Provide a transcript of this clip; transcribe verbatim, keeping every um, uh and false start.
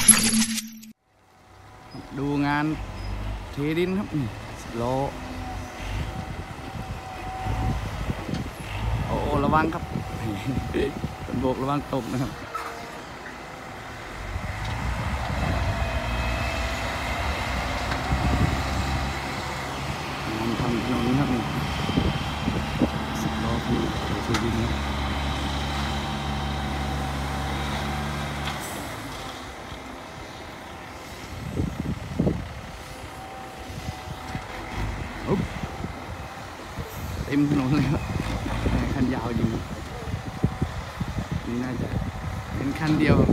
ดูงานเทดินครับสิบล้อโอ้ระวังครับต้นโบกระวังตกนะครับงานทำถนนครับนี่สิบล้อที่เทดินครับเต็มถนนเลยครับคันยาวอยู่นี่น่าจะเป็นคันเดียว